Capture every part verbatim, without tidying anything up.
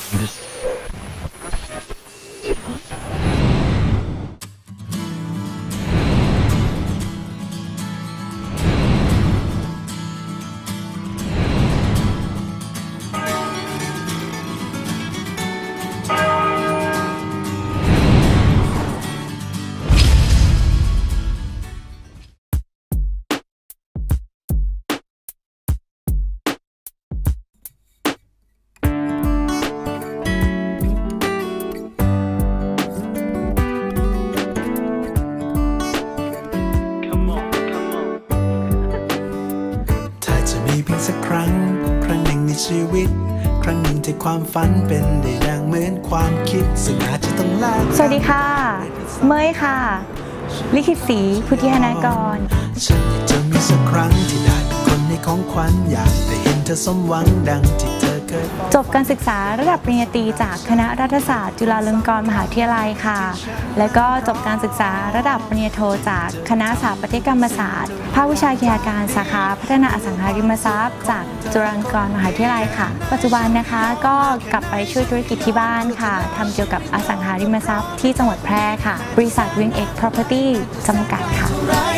สักครั้งครั้งหนึ่งในชีวิตครั้งหนึ่งที่ความฝันเป็นได้ดังเหมือนความคิดซึ่งอาจจะต้องลากสวัสดีค่ะเมยค่ะลิขิตศรีพุทธิธนากรฉันอยากจะมีสักครั้งที่ได้เป็นคนในของขวัญอยากได้เห็นเธอสมหวังดังที่เธอเคยจบการศึกษาระดับปริญญาตรีจากคณะรัฐศาสตร์จุฬาลงกรณ์มหาวิทยาลัยค่ะและก็จบการศึกษาระดับปริญญาโทจากคณะสถาปัตยกรรมศาสตร์ภาควิชากิจการสาขาพัฒนาอสังหาริมทรัพย์จากจุฬาลงกรณ์มหาวิทยาลัยค่ะปัจจุบันนะคะก็กลับไปช่วยธุรกิจที่บ้านค่ะทำเกี่ยวกับอสังหาริมทรัพย์ที่จังหวัดแพร่ค่ะบริษัท วิง เอ็กซ์ Property จำกัดค่ะ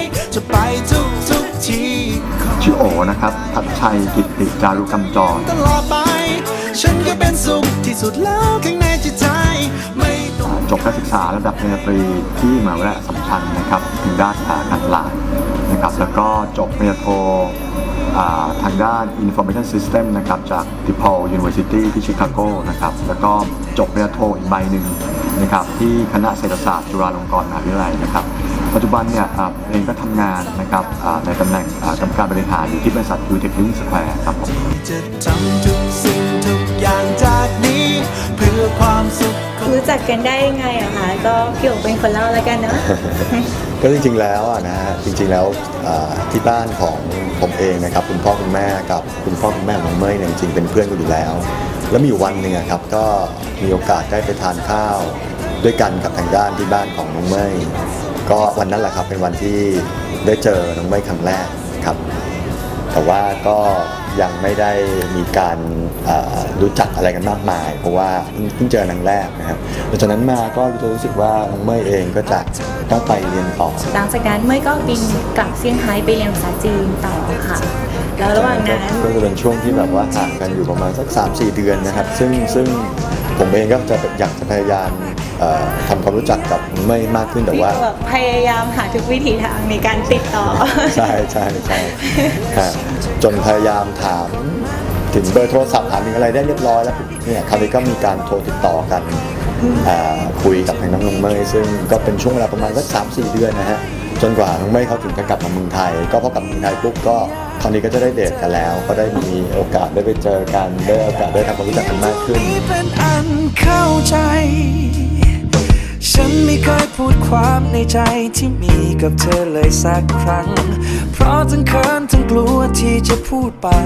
ชื่อโอนะครับทัชชัยกิตติจารุกำจรฉันก็เป็นสุขที่สุดแล้วข้างในจิตใจจบการศึกษาระดับปริญญาตรีที่มหาวิทยาลัยอัสสัมชัญนะครับทางด้านการตลาดนะครับแล้วก็จบปริญญาโททางด้าน Information System นะครับจาก DePaul University ที่ชิคาโกนะครับแล้วก็จบปริญญาโทอีกใบหนึ่งนะครับที่คณะเศรษฐศาสตร์จุฬาลงกรณ์มหาวิทยาลัยนะครับปัจจุบันเนี่ยเองก็ทำงานนะครับในตำแหน่งกรรมการบริหารอยู่ที่บริษัท ยู เทค Link Square ครับผมจะทำทุกสิ่งทุกอย่างจากนี้เพื่อความสุขรู้จักกันได้ยังไงอะคะก็พี่โอ๋เป็นคนเล่าแล้วกันเนาะก็จริงๆแล้วอะนะจริงๆแล้วที่บ้านของผมเองนะครับคุณพ่อคุณแม่กับคุณพ่อคุณแม่ของเมยเนี่ยจริงๆเป็นเพื่อนกันอยู่แล้วแล้วมีอยู่วันหนึ่งครับก็มีโอกาสได้ไปทานข้าวด้วยกันกับทางด้านที่บ้านของน้องเมยก็วันนั้นแหละครับเป็นวันที่ได้เจอน้องเมยครั้งแรกครับแต่ว่าก็ยังไม่ได้มีการรู้จักอะไรกันมากมายเพราะว่าเพิ่งเจอครั้งแรกนะครับหลังจากนั้นมาก็รู้สึกว่าน้องเมยเองก็จะต้องไปเรียนต่อหลังจากนั้นเมยก็บินกลับเซี่ยงไฮ้ไปเรียนภาษาจีนต่อค่ะแล้วระหว่างนั้นก็จะเป็นช่วงที่แบบว่าห่างกันอยู่ประมาณสัก สามสี่ เดือนนะครับซึ่งซึ่งผมเองก็จะอยากจะพยายามทำความรู้จักกับเมยมากขึ้นแต่ว่าพยายามหาทุกวิถีทางในการติดต่อใช่ใช่ใช่จนพยายามถามถึงเบอร์โทรศัพท์ถามถึงอะไรได้เรียบร้อยแล้วเนี่ยคราวนี้ก็มีการโทรติดต่อกันคุยกับทางน้องเมยซึ่งก็เป็นช่วงเวลาประมาณสัก สามสี่ เดือนนะฮะจนกว่าน้องเมยเขาถึงจะกลับมาเมืองไทยก็พอกลับเมืองไทยปุ๊บก็คราวนี้ก็จะได้เดทกันแล้วก็ได้มีโอกาสได้ไปเจอกันได้โอกาสได้ทำความรู้จักกันมากขึ้นเป็นอันเข้าใจฉันไม่เคยพูดความในใจที่มีกับเธอเลยสักครั้งเพราะทั้งเขินทั้งกลัวที่จะพูดไป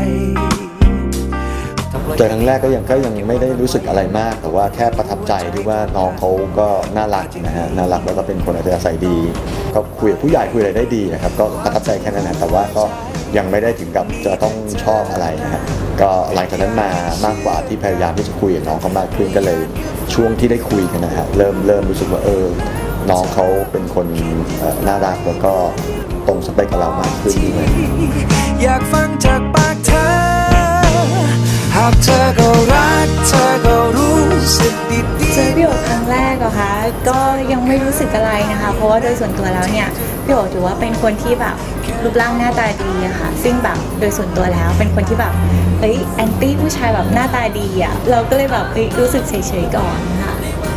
เจอครั้งแรกก็ยังก็ยังไม่ได้รู้สึกอะไรมากแต่ว่าแค่ประทับใจที่ว่าน้องเขาก็น่ารักนะฮะน่ารักแล้วก็เป็นคนอัธยาศัยดีก็คุยกับผู้ใหญ่คุยอะไรได้ดีนะครับก็ประทับใจแค่นั้นนะแต่ว่าก็ยังไม่ได้ถึงกับจะต้องชอบอะไรนะฮะก็หลังจากนั้นมามากกว่าที่พยายามที่จะคุยกับน้องเขามากขึ้นก็เลยช่วงที่ได้คุยกันนะฮะเริ่มเริ่มรู้สึกว่าเออน้องเขาเป็นคนน่ารักแล้วก็ตรงสเปคกับเรามากขึ้นด้วยอยากฟังจากปากเธอหากเธอก็รักเธอก็รู้สึกดีเจอพี่โอ๋ครั้งแรกเหรอคะก็ยังไม่รู้สึกอะไรนะคะเพราะว่าโดยส่วนตัวแล้วเนี่ยพี่โอ๋ถือว่าเป็นคนที่แบบรูปร่างหน้าตาดีอะค่ะซึ่งแบบโดยส่วนตัวแล้วเป็นคนที่แบบเอ้ยแอนตี้ผู้ชายแบบหน้าตาดีอะเราก็เลยแบบรู้สึกเฉยๆก่อนค่ะ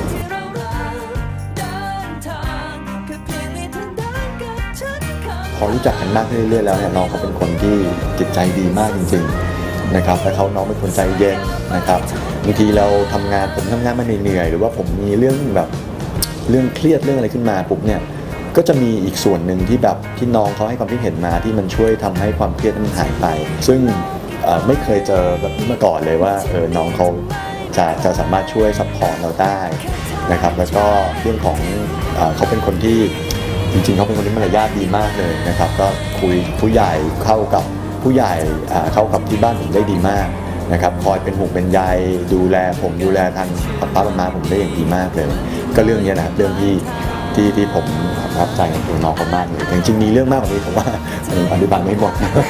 พอรู้จักกันมากขึ้นเรื่อยๆแล้วเนี่ยน้องเขาเป็นคนที่จิตใจดีมากจริงๆนะครับและเขาน้องเป็นคนใจเย็นนะครับบางทีเราทำงานผมทำงานมาเหนื่อยๆหรือว่าผมมีเรื่องแบบเรื่องเครียดเรื่องอะไรขึ้นมาปุ๊บเนี่ยก็จะมีอีกส่วนหนึ่งที่แบบที่น้องเขาให้ความคิดเห็นมาที่มันช่วยทำให้ความเครียดมันหายไปซึ่งไม่เคยเจอแบบนี้มาก่อนเลยว่าเออน้องเขาจะจะสามารถช่วยซัพพอร์ตเราได้นะครับแล้วก็เรื่องของเขาเป็นคนที่จริงๆเขาเป็นคนที่มารยาทดีมากเลยนะครับก็คุยผู้ใหญ่เข้ากับผู้ใหญ่เข้ากับที่บ้านผมได้ดีมากนะครับคอยเป็นห่วงเป็นใยดูแลผมดูแลทางป้าป้ามาผมได้อย่างดีมากเลยก็เรื่องนี้นะเรื่องที่ที่ที่ผมประทับใจในตัวน้องเขามากเลยจริงๆมีเรื่องมากกว่านี้ผมว่าผมอธิบายไม่หมด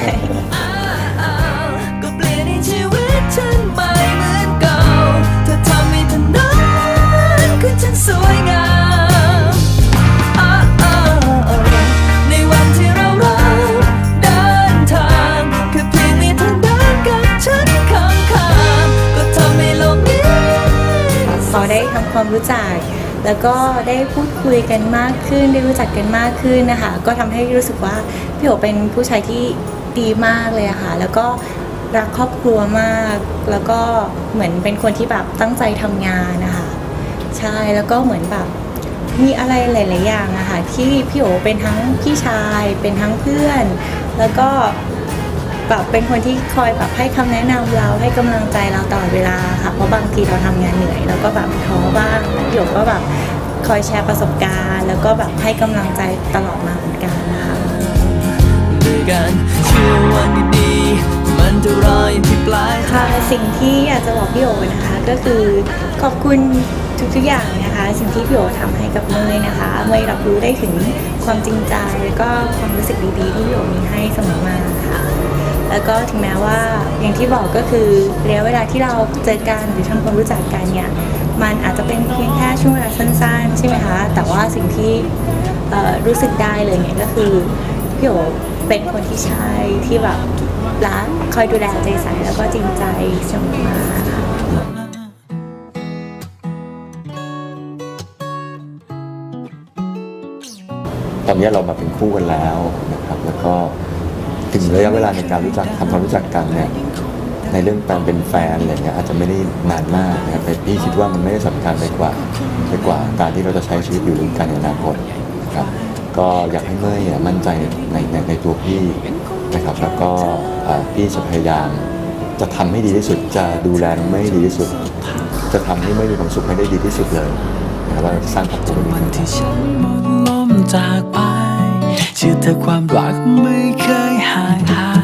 ก็เปลี่ยนในชีวิตฉันไม่เหมือนเก่าเธอทำให้ถนนคือฉันสวยงามในวันที่เราเราเดินทางแค่เพียงมีเธอเดินกับฉันข้างๆก็ทำให้โลกนี้พอได้ทำความรู้จักแล้วก็ได้พูดคุยกันมากขึ้นได้รู้จักกันมากขึ้นนะคะก็ทำให้รู้สึกว่าพี่โอเป็นผู้ชายที่ดีมากเลยค่ะแล้วก็รักครอบครัวมากแล้วก็เหมือนเป็นคนที่แบบตั้งใจทำงานนะคะใช่แล้วก็เหมือนแบบมีอะไรหลายๆอย่างอะค่ะที่พี่โอเป็นทั้งพี่ชายเป็นทั้งเพื่อนแล้วก็แบบเป็นคนที่คอยแบบให้คำแนะนำเราให้กำลังใจเราตลอดเวลาค่ะเพราะบางทีเราทำงานเหนื่อยแล้วก็แบบท้อบ้างพี่โอก็แบบคอยแชร์ประสบการณ์แล้วก็แบบให้กำลังใจตลอดมาเหมือนกันนะคะด้วยกันเชื่อวันดีๆมันจะรออยู่ที่ปลายค่ะสิ่งที่อยากจะบอกพี่โอนะคะก็คือขอบคุณทุกๆอย่างนะคะสิ่งที่พี่โอทำให้กับเมย์นะคะเมย์รับรู้ได้ถึงความจริงใจแล้วก็ความรู้สึกดีๆที่พี่โอมีให้เสมอมาค่ะแล้วก็ถึงแม้ว่าอย่างที่บอกก็คือระยะเวลาที่เราเจอกันหรือทำความรู้จักกันเนี่ยมันอาจจะเป็นเพียงแค่ช่วงเวลาสั้นๆใช่ไหมคะแต่ว่าสิ่งที่รู้สึกได้เลยเนี่ยก็คือพี่โอเป็นคนที่ใช่ที่แบบรักคอยดูแลใจใส่แล้วก็จริงใจเสมอมาค่ะตอนนี้เรามาเป็นคู่กันแล้วนะครับแล้วก็ถึงระยะเวลาในการรู้จักทำความรู้จักกันเนี่ยในเรื่องการเป็นแฟนอะไรเงี้ยอาจจะไม่ได้นานมากนะครับแต่พี่คิดว่ามันไม่ได้สำคัญไปกว่าไปกว่าการที่เราจะใช้ชีวิตอยู่ร่วมกันในอนาคตครับก็อยากให้เมย์มั่นใจในในในตัวพี่นะครับแล้วก็พี่จะพยายามจะทำให้ดีที่สุดจะดูแลไม่ดีที่สุดจะทำให้ไม่มีความสุขให้ได้ดีที่สุดเลยนะครับว่าสร้างครอบครัววันที่ฉันหมดลมจากไปเชื่อเธอความรักไม่เคยห่างหาย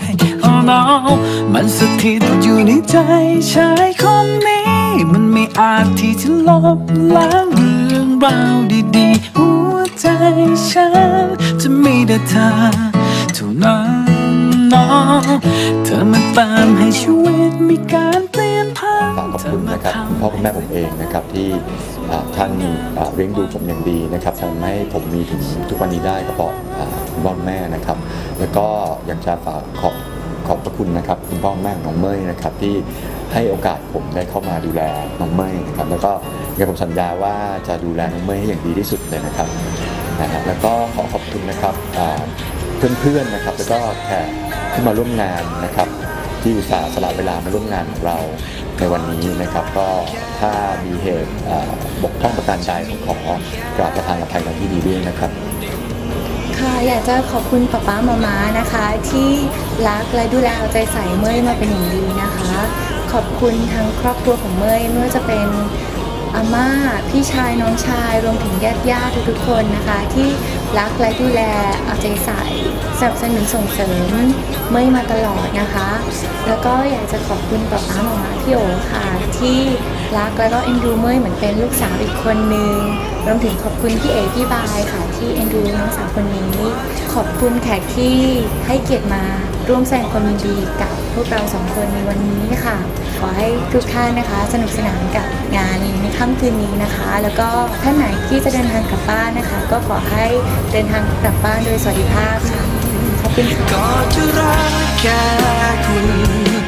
Oh no มันสถิตอยู่ในใจชายคนนี้มันไม่อาจที่จะลบล้างเรื่องราวดีๆหัวใจฉันจะมีแต่เธอเท่านั้นน้องเธอมาเติมให้ชีวิตมีการเปลี่ยนผ่านขอบคุณนะครับคุณพ่อคุณแม่ผมเองนะครับที่ท่านเลี้ยงดูผมอย่างดีนะครับทำให้ผมมีถึงทุกวันนี้ได้ก็เพราะคุณพ่อแม่นะครับแล้วก็อยากจะฝากขอบขอบพระคุณนะครับคุณพ่อแม่ของน้องเมย์นะครับที่ให้โอกาสผมได้เข้ามาดูแลน้องเมย์นะครับแล้วก็ยังผมสัญญาว่าจะดูแลน้องเมย์ให้อย่างดีที่สุดเลยนะครับนะฮะแล้วก็ขอขอบคุณนะครับเพื่อนๆนะครับแล้วก็แขกที่มาร่วมงานนะครับที่อุตส่าห์สละเวลามาร่วมงานของเราในวันนี้นะครับก็ถ้ามีเหตุบกพร่องประการใดผมขอกราบประทานอภัยในที่ดีด้วยนะครับค่ะอยากจะขอบคุณป๊าป๊ามาม่านะคะที่รักและดูแลเอาใจใส่เมย์มาเป็นอย่างดีนะคะขอบคุณทั้งครอบครัวของเมย์ไม่ว่าจะเป็นอาม่าพี่ชายน้องชายรวมถึงญาติญาติทุกๆคนนะคะที่รักและดูแลเอาใจใส่สนับสนุนส่งเสริมเมย์มาตลอดนะคะแล้วก็อยากจะขอบคุณป๊าป๊ามาม่าพี่โอค่ะที่รักแล้วก็เอ็นดูเมย์เหมือนเป็นลูกสาวอีกคนนึงรวมถึงขอบคุณพี่เอ๋พี่บายค่ะที่เอ็นดูน้องสาวคนนี้ขอบคุณแขกที่ให้เกียรติมาร่วมแสดงความยินดีกับพวกเราสองคนในวันนี้ค่ะขอให้ทุกท่านนะคะสนุกสนานกับงานในค่ำคืนนี้นะคะแล้วก็ท่านไหนที่จะเดินทางกลับบ้านนะคะก็ขอให้เดินทางกลับบ้านโดยสวัสดิภาพค่ะขอบคุณค่ะ